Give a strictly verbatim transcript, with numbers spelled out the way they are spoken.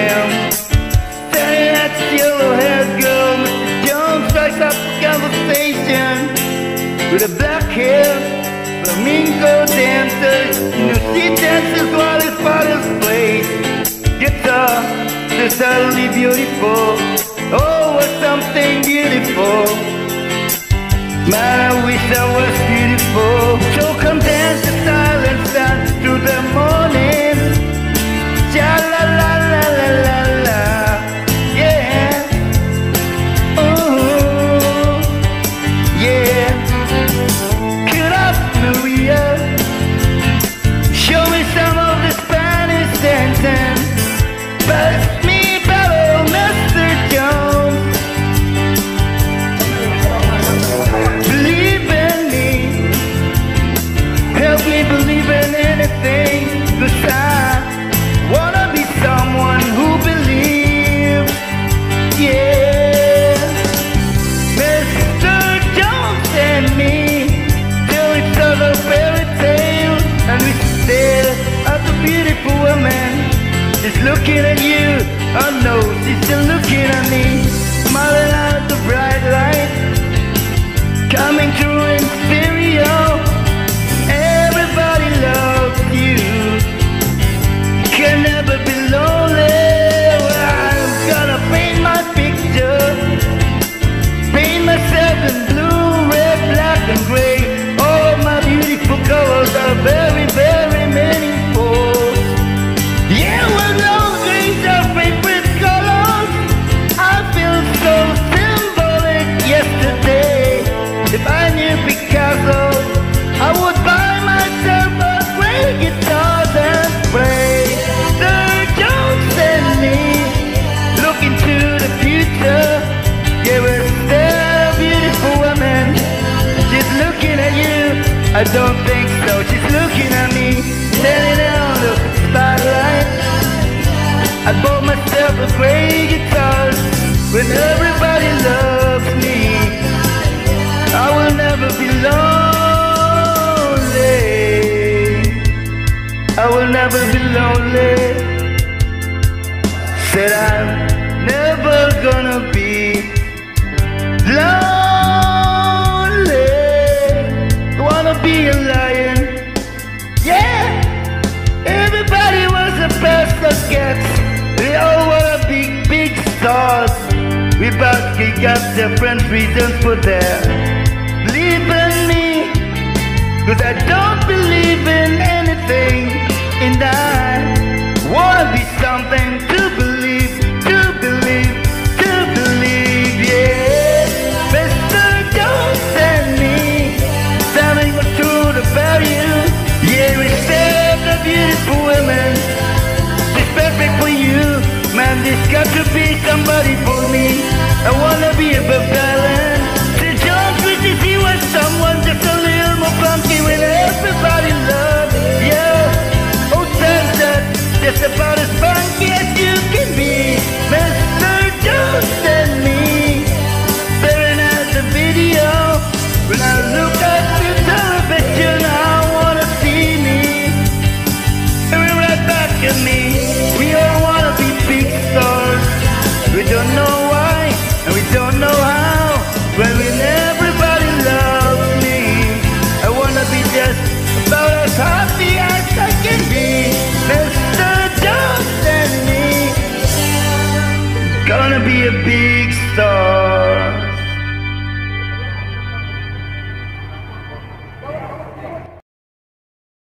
him. Standing at the yellow-haired girl, Mister Jones strikes up a conversation with a black hair, flamingo dancer. You know, she dances while his father's plays guitar, so suddenly beautiful. Oh, what something beautiful. Man, I wish I was beautiful. So come dance the silence dance through the morning. Sha la la la la la la. Yeah. Oh, yeah. Get up, Maria. Show me some of the Spanish dancing. Pass me better, Mister Jones. Believe in me. Help me believe in anything. 'Cause I wanna be someone who believes. Yeah. Mister Jones and me tell each other fairy tales, and we stare at the beautiful woman. She's looking at you, oh no, she's still looking at me. Smiling at the bright light coming through in stereo. Everybody loves you. Can never be lonely. Well, I'm gonna paint my picture, paint myself in blue, red, black and gray. All my beautiful colors are very, very meaningful. Yeah, well, those things are favorite colors. I feel so symbolic yesterday. If I knew Picasso, I would buy myself a great guitar and play. Sir Jones and me look into the future. Yeah, we're still a beautiful woman. She's looking at you. I don't think so. She's looking at me, standing out of the spotlight. I bought myself a great guitar when everybody loves me. I will never be lonely. I will never be lonely. Said I'm never gonna be lonely. I wanna be a lion. Yeah. Everybody was the best that gets. They all wanna be big stars. We both got different reasons for that. Believe in me, 'cause I don't believe in anything. And I wanna be something to believe, to believe, to believe, yeah. Mister Jones and me, standing through the barrier. Yeah, we serve the beautiful women. She's perfect for you. Man, there's got to be somebody for me. I wanna be a balance. The Jones wishes he was someone just a little more funky when everybody loves. Yeah, oh, Santa, just about as funky as you.